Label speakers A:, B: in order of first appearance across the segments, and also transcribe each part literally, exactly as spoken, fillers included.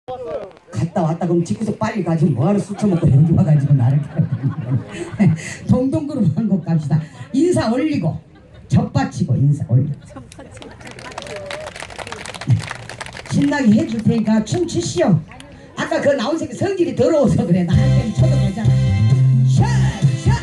A: 갔다 왔다 그럼 집구석 빨리 가지 뭐하러 술 처먹고 여기 와가지고 나를 동동그룹 한 곡 갑시다. 인사 올리고 젖받치고 인사 올리고 신나게 해줄 테니까 춤추시오. 아까 그 나온 새끼 성질이 더러워서 그래. 나한테는 쳐도 괜찮아. 샷! 샷!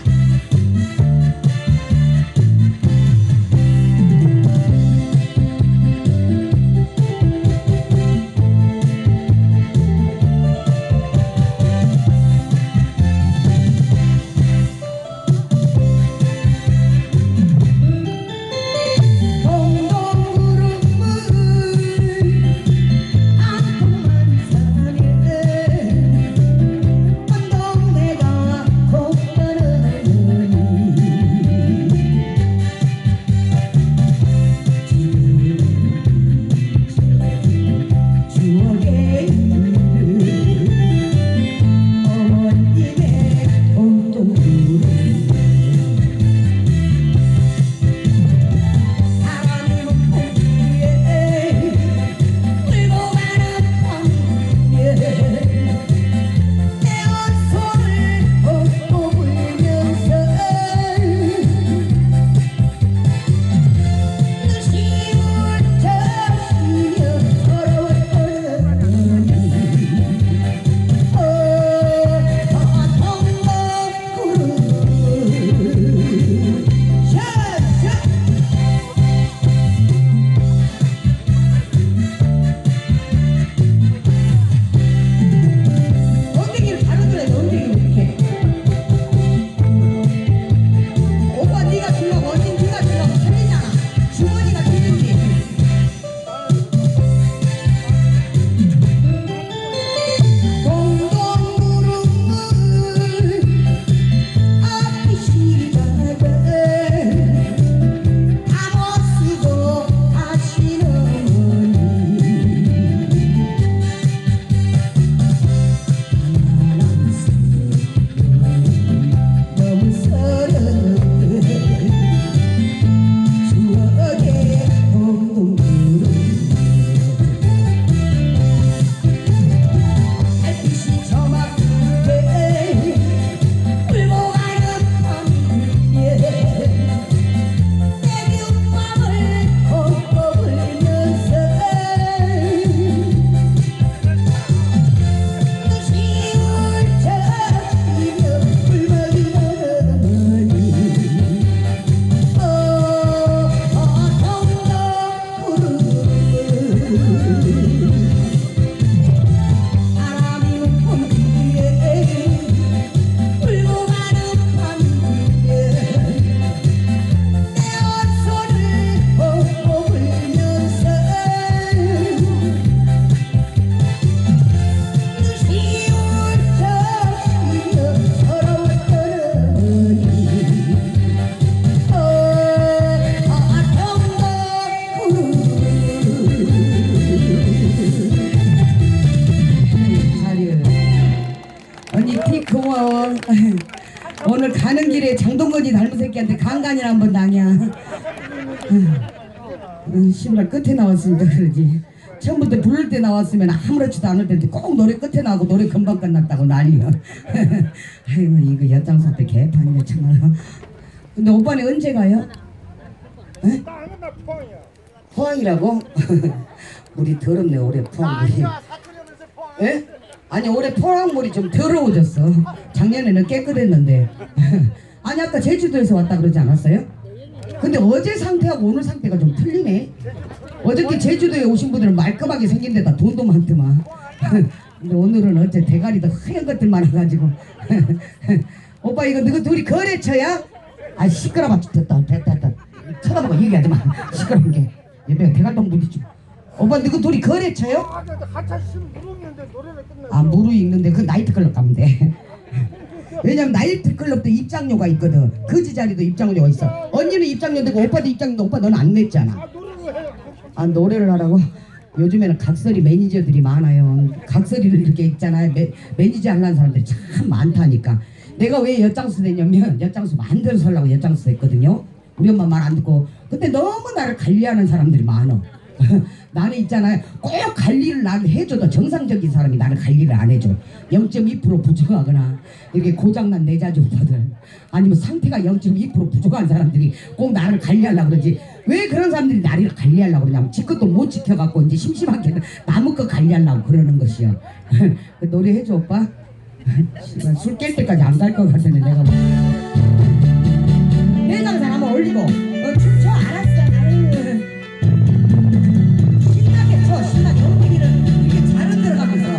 A: 오늘 가는 길에 장동건이 닮은 새끼한테 강간이나 한번 당해. 시부랄 끝에 나왔으니까 그러지. 처음부터 부를 때 나왔으면 아무렇지도 않을 텐데 꼭 노래 끝에 나오고 노래 금방 끝났다고 난리야. 아이고 이거 엿장수 때 개판이네 정말. 근데 오빠는 언제 가요? 에? 포항이라고? 우리 더럽네 올해 포항물이. 에? 아니 올해 포항물이 좀 더러워졌어. 작년에는 깨끗했는데. 아니 아까 제주도에서 왔다 그러지 않았어요? 근데 어제 상태하고 오늘 상태가 좀 틀리네. 어저께 제주도에 오신 분들은 말끔하게 생긴 데다 돈도 많더만. 근데 오늘은 어째 대가리도 하얀 것들 많아가지고. 오빠 이거 너희 둘이 거래처야? 아 시끄러워. 됐다 됐다 됐다. 쳐다보고 얘기하지 마. 시끄러운 게. 얘네가 대갈동 부딪히고. 오빠 너희 둘이 거래처요? 아 무르 있는데 그 나이트클럽 가면 돼. 왜냐면 나이트클럽도 입장료가 있거든. 거지 자리도 입장료가 있어. 언니는 입장료 되고 오빠도 입장료. 오빠 너는 안 냈잖아. 아 노래를 하라고? 요즘에는 각설이 매니저들이 많아요. 각설이를 이렇게 있잖아요. 매, 매니저 하려는 사람들이 참 많다니까. 내가 왜 엿장수 됐냐면 엿장수 만들어서 하려고 엿장수 됐거든요. 우리 엄마 말 안 듣고. 근데 너무 나를 관리하는 사람들이 많아. 나는 있잖아요. 꼭 관리를 나를 해줘도 정상적인 사람이 나를 관리를 안 해줘. 영 점 이 퍼센트 부족하거나 이렇게 고장난 내자지 오빠들 아니면 상태가 영 점 이 퍼센트 부족한 사람들이 꼭 나를 관리하려고 그러지. 왜 그런 사람들이 나를 관리하려고 그러냐면 지 것도 못 지켜갖고 이제 심심하게 남의 거 관리하려고 그러는 것이요. 그 노래 해줘 오빠. 술 깰 때까지 안 갈 것 같은데 내가 뭐. 해장산 한번 올리고 어, 춤춰. 알았어. 아유. 신나게 춰. 신나게 엉덩이를 이렇게 잘 흔들어가면서.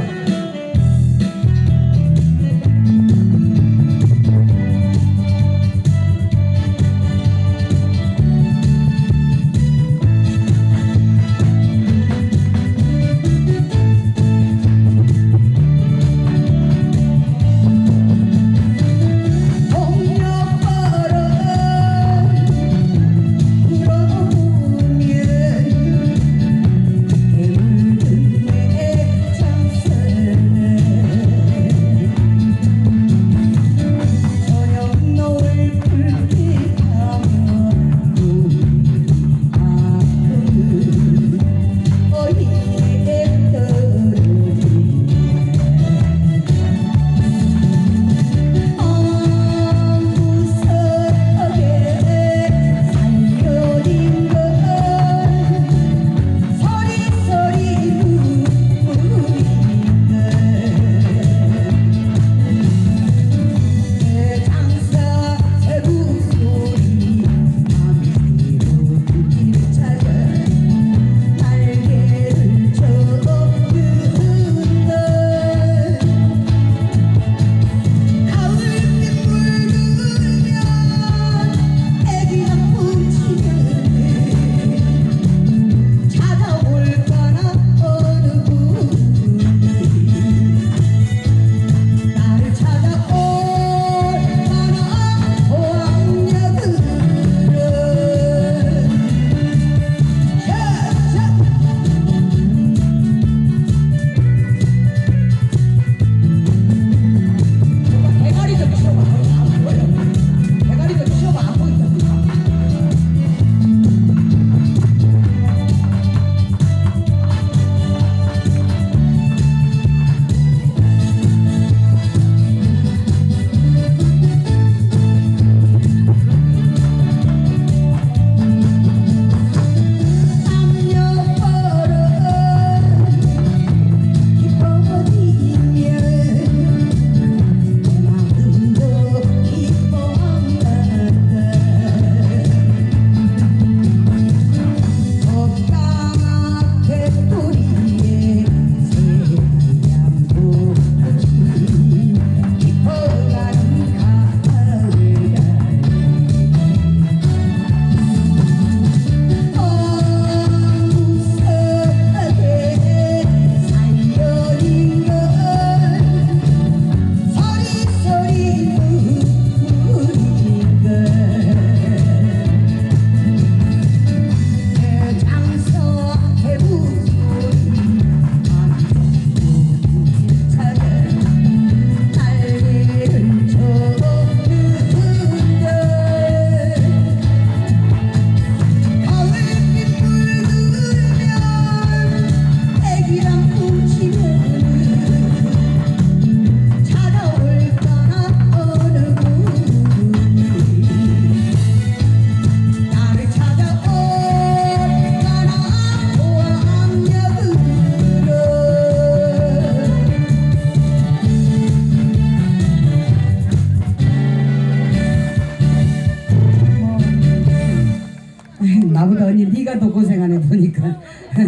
A: 나보다 언니 네가 더 고생하네 보니까.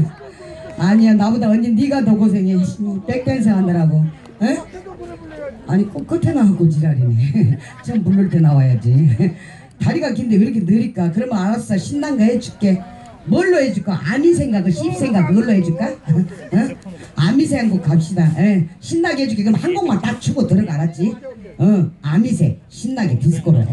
A: 아니야 나보다 언니 네가 더 고생해. 백댄스 하느라고. 에? 아니 꼭 끝에 나왔고 지랄이네. 좀 부를 때 나와야지. 다리가 긴데 왜 이렇게 느릴까? 그러면 알았어 신난 거 해줄게. 뭘로 해줄까? 아미생각을 씹생각 그걸로 해줄까? 어? 아미새 한 곡 갑시다. 에? 신나게 해줄게. 그럼 한 곡만 딱 추고 들어가 알았지? 어 아미새 신나게 디스코로 해.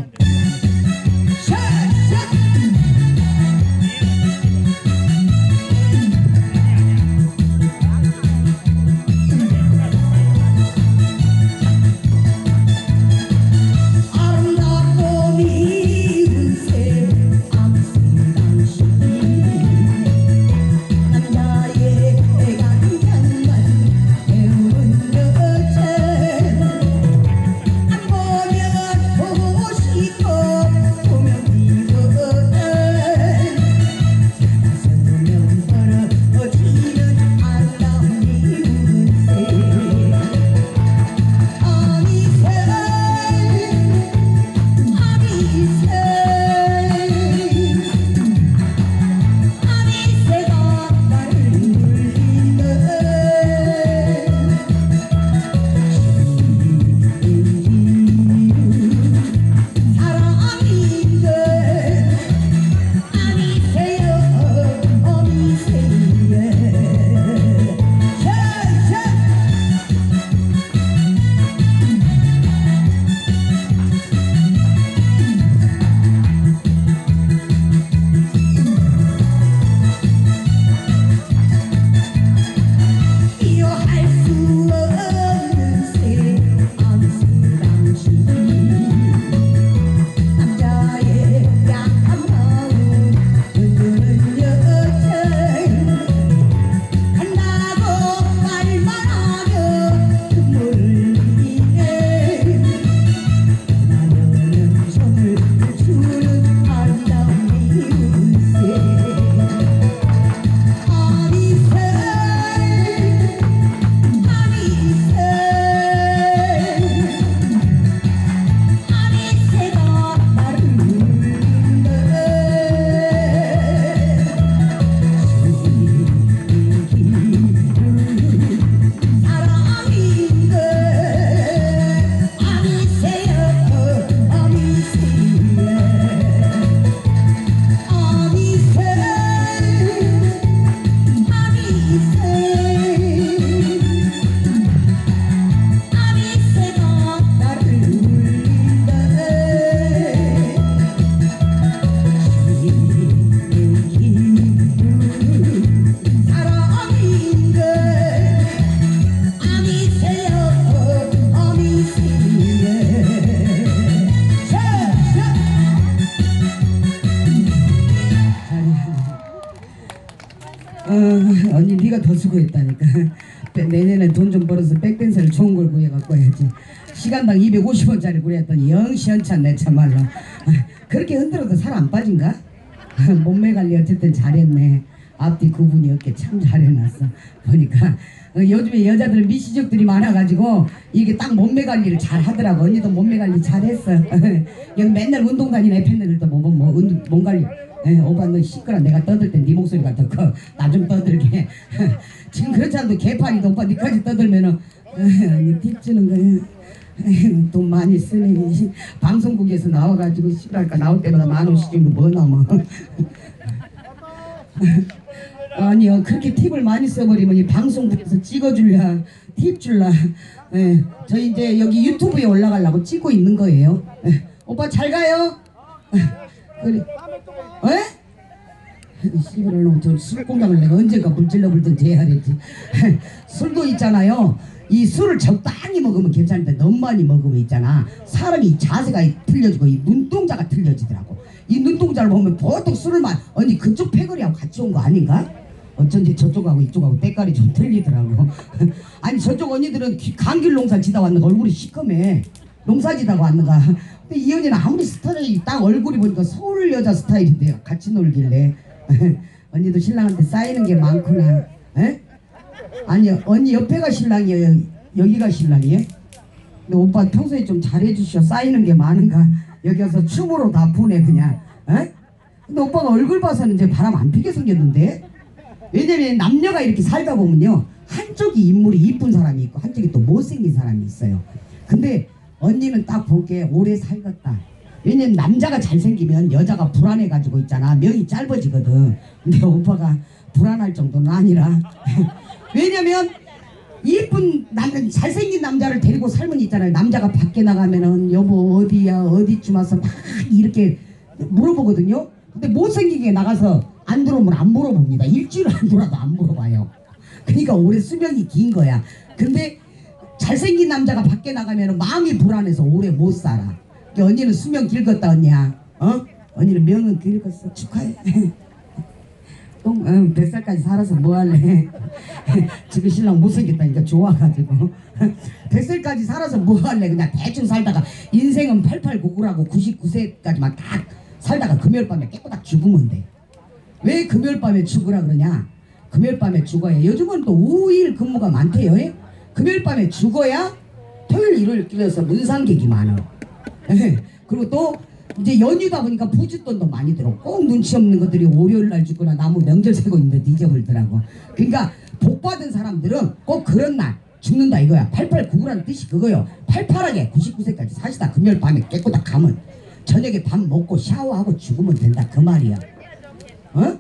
A: 네가 더 수고했다니까. 내년에 돈 좀 벌어서 백댄서를 좋은 걸 구해갖고 해야지. 시간당 이백오십 원짜리 구했더니 영 시원찮네 참말로. 그렇게 흔들어도 살 안 빠진가? 몸매 관리 어쨌든 잘했네. 앞뒤 구분이 없게 참 잘해놨어. 보니까 어, 요즘에 여자들 미시적들이 많아가지고 이게 딱 몸매 관리를 잘 하더라고. 언니도 몸매 관리 잘했어. 여기 맨날 운동 다니는 애팬들도 보면 뭐 운, 몸 관리. 에, 오빠 너 시끄러. 내가 떠들 땐 네 목소리가 더 커. 나 좀 떠들게. 지금 그렇지 않아도 개판이도 오빠 니까지 떠들면은 언니 팁 주는 거야. 에휴, 돈 많이 쓰네. 방송국에서 나와가지고 시랄까 나올 때마다 만 원씩 주는 거 뭐 남아. 아니요 그렇게 팁을 많이 써버리면 이 방송국에서 찍어줄라 팁 줄라. 예, 저 이제 여기 유튜브에 올라가려고 찍고 있는 거예요. 예, 오빠 잘 가요. 그래. 에? 씨발을 놈 저 술공장을 내가 언젠가 물질러 불든지 해야 되지. 술도 있잖아요. 이 술을 적당히 먹으면 괜찮은데 너무 많이 먹으면 있잖아 사람이 자세가 틀려지고 이 눈동자가 틀려지더라고. 이 눈동자를 보면 보통 술을 마 언니 그쪽 패거리하고 같이 온 거 아닌가? 어쩐지 저쪽하고 이쪽하고 때깔이 좀 틀리더라고. 아니 저쪽 언니들은 감귤 농사 지다 왔는가 얼굴이 시커매. 농사 지다가 왔는가. 근데 이 언니는 아무리 스타일이 딱 얼굴이 보니까 서울 여자 스타일인데요. 같이 놀길래. 언니도 신랑한테 쌓이는 게 많구나. 에? 아니 언니 옆에가 신랑이에요? 여기가 신랑이에요? 근데 오빠 평소에 좀 잘해주셔. 쌓이는 게 많은가? 여기 와서 춤으로 다 푸네 그냥. 에? 근데 오빠가 얼굴 봐서는 이제 바람 안 피게 생겼는데. 왜냐면 남녀가 이렇게 살다 보면요 한쪽이 인물이 이쁜 사람이 있고 한쪽이 또 못생긴 사람이 있어요. 근데 언니는 딱 보기에 오래 살겠다. 왜냐면 남자가 잘생기면 여자가 불안해가지고 있잖아. 명이 짧아지거든. 근데 오빠가 불안할 정도는 아니라. 왜냐면 이쁜 남 잘생긴 남자를 데리고 살면 있잖아요. 남자가 밖에 나가면은 여보 어디야 어디쯤 와서 막 이렇게 물어보거든요. 근데 못생기게 나가서 안 들어오면 안 물어봅니다. 일주일 안 돌아도 안 물어봐요. 그러니까 오래 수명이 긴 거야. 근데 잘생긴 남자가 밖에 나가면 마음이 불안해서 오래 못 살아. 그러니까 언니는 수명 길겠다 언니야. 어? 언니는 명은 길겠어. 축하해. 똥, 응, 백 살까지 살아서 뭐 할래? 지금 신랑 못생겼다니까 좋아가지고. 백 살까지 살아서 뭐 할래? 그냥 대충 살다가 인생은 팔팔구구라고 구십구 세까지만 딱 살다가 금요일 밤에 깨끗하게 죽으면 돼. 왜 금요일 밤에 죽으라 그러냐? 금요일 밤에 죽어야 요즘은 또 오 일 근무가 많대요. 에? 금요일 밤에 죽어야 토요일 일요일 끼려서 문상객이 많아. 그리고 또 이제 연휴다 보니까 부짓돈도 많이 들어. 꼭 눈치 없는 것들이 월요일 날 죽거나 나무 명절 세고 있는데 잊어버리더라고. 그러니까 복 받은 사람들은 꼭 그런 날 죽는다 이거야. 팔팔구구라는 뜻이 그거요. 팔팔하게 구십구 세까지 사시다 금요일 밤에 깨끗하게 가면 저녁에 밥 먹고 샤워하고 죽으면 된다 그 말이야. 어?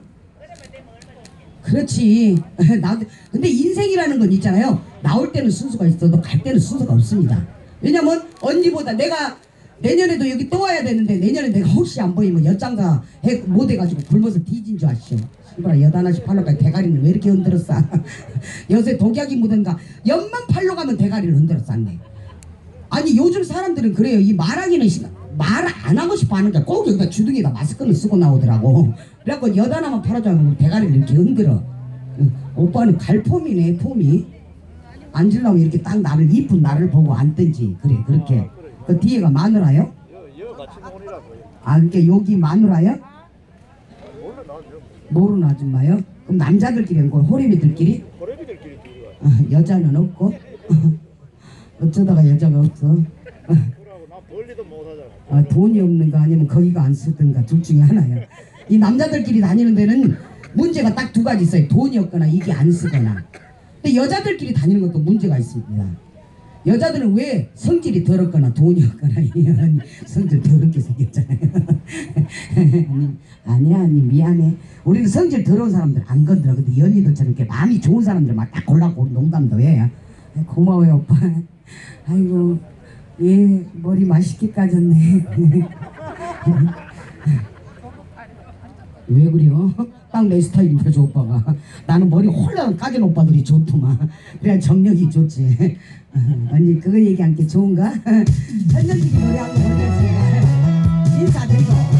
A: 그렇지. 나 근데 인생이라는 건 있잖아요. 나올 때는 순서가 있어도 갈 때는 순서가 없습니다. 왜냐면 언니보다 내가 내년에도 여기 또 와야 되는데 내년에 내가 혹시 안 보이면 엿장가 해, 못 해가지고 굶어서 뒤진 줄 아시오. 씨발아 엿 하나씩 팔러 가. 대가리는 왜 이렇게 흔들었어? 요새 독약이 묻은가 엿만 팔러 가면 대가리를 흔들어 쌌네. 아니 요즘 사람들은 그래요. 이 말하기는 말 안 하고 싶어 하는 게 꼭 여기다 주둥이에다 마스크를 쓰고 나오더라고. 그래갖고 엿 하나만 팔아주면 대가리를 이렇게 흔들어. 응. 오빠는 갈폼이네 폼이. 앉으려면 이렇게 딱 나를 이쁜 나를 보고 앉든지 그래 그렇게. 그 뒤에가 마누라요? 아 그게 여기 마누라요? 모르는 아줌마요? 그럼 남자들끼리 그 호래비들끼리? 어, 여자는 없고 어쩌다가 여자가 없어. 아, 돈이 없는가 아니면 거기가 안 쓰든가 둘 중에 하나야. 이 남자들끼리 다니는 데는 문제가 딱 두 가지 있어요. 돈이 없거나 이게 안 쓰거나. 근데 여자들끼리 다니는 것도 문제가 있습니다. 여자들은 왜 성질이 더럽거나 돈이 없거나 성질 더럽게 생겼잖아요. 아니, 아니야 아니 미안해. 우리는 성질 더러운 사람들 안 건드려. 근데 연희들처럼 이렇게 마음이 좋은 사람들만 딱 골라고 농담도 해. 고마워요 오빠. 아이고 예 머리 맛있게 까졌네. 왜 그래요? 딱 내 스타일인데 저 오빠가. 나는 머리 홀랑 까진 오빠들이 좋더만. 그래야 정력이 좋지. 언니 그거 얘기한 게 좋은가? 천년지기 노래 한번 올렸으니까 인사드리고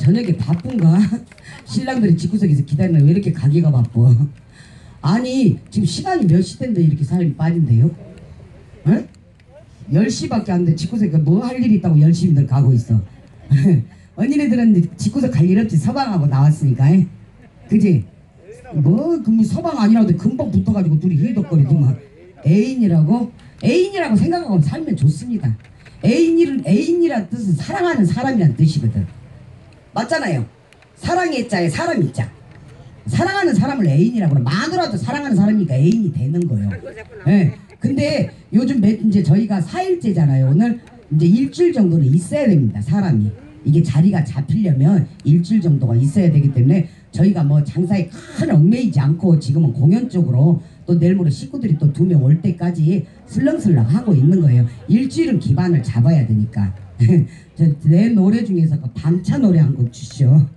A: 저녁에 바쁜가? 신랑들이 집구석에서 기다리는 왜 이렇게 가기가 바빠? 아니 지금 시간이 몇 시인데 이렇게 사람이 빠진대요? 에? 열 시밖에 안 돼. 집구석에 뭐 할 일이 있다고 열심히들 가고 있어. 언니네들은 집구석 갈 일 없지. 서방하고 나왔으니까. 에? 그지? 뭐 그럼 서방 아니라도 금방 붙어가지고 둘이 힐덕거리지만 애인이라고? 애인이라고 생각하고 살면 좋습니다. 애인이란 애인이란 뜻은 사랑하는 사람이란 뜻이거든. 맞잖아요. 사랑의 자에 사람이 자. 사랑하는 사람을 애인이라고 그래. 마누라도 사랑하는 사람이니까 애인이 되는 거예요. 예. 근데 요즘 몇 이제 저희가 사 일째잖아요. 오늘 이제 일주일 정도는 있어야 됩니다. 사람이 이게 자리가 잡히려면 일주일 정도가 있어야 되기 때문에 저희가 뭐 장사에 큰 얽매이지 않고 지금은 공연 쪽으로 또 내일 모레 식구들이 또 두 명 올 때까지 슬렁슬렁 하고 있는 거예요. 일주일은 기반을 잡아야 되니까. 저 내 노래 중에서 그 밤차 노래 한 곡 주시오.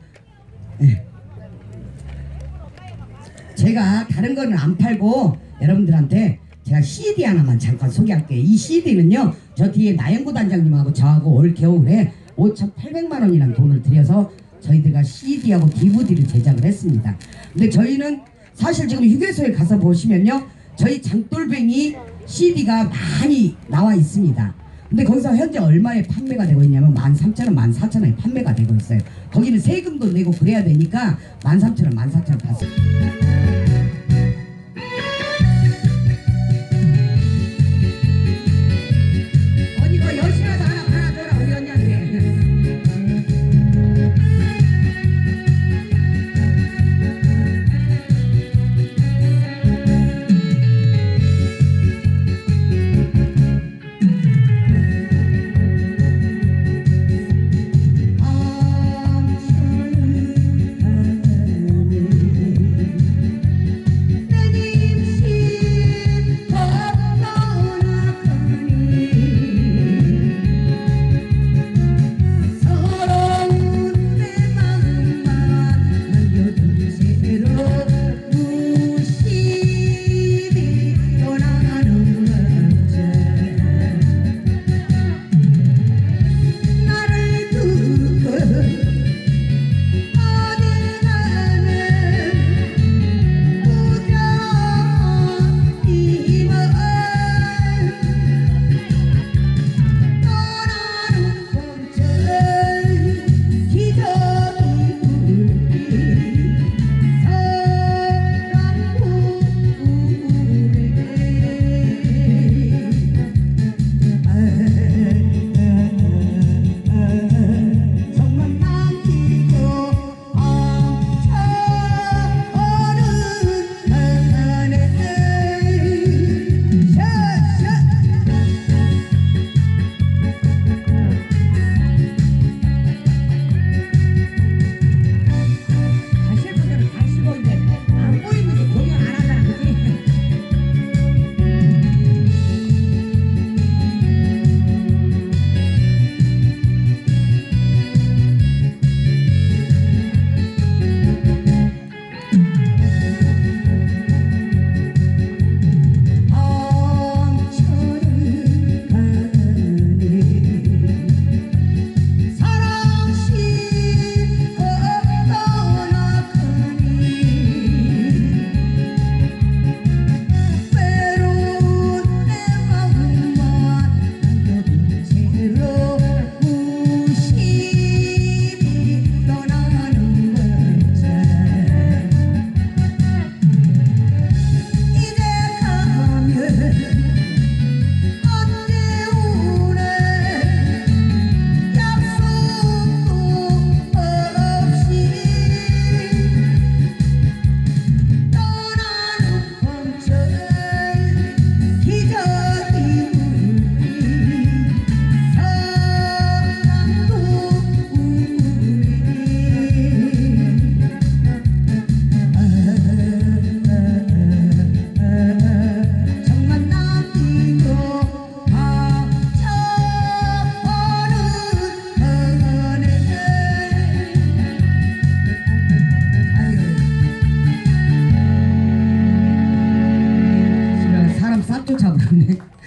A: 제가 다른 거는 안 팔고 여러분들한테 제가 씨디 하나만 잠깐 소개할게요. 이 씨디는요 저 뒤에 나영구 단장님하고 저하고 올 겨울에 오천팔백만 원이라는 돈을 들여서 저희들가 씨디하고 디브이디를 제작을 했습니다. 근데 저희는 사실 지금 휴게소에 가서 보시면요 저희 장돌뱅이 씨디가 많이 나와 있습니다. 근데 거기서 현재 얼마에 판매가 되고 있냐면 만 삼천 원, 만 사천 원에 판매가 되고 있어요. 거기는 세금도 내고 그래야 되니까 만 삼천 원, 만 사천 원 다 써요. 언니 그 열심히라도 하나 하나 줘라 우리 언니한테.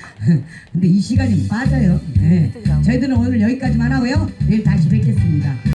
A: 근데 이 시간이 빠져요. 네. 저희들은 오늘 여기까지만 하고요. 내일 다시 뵙겠습니다.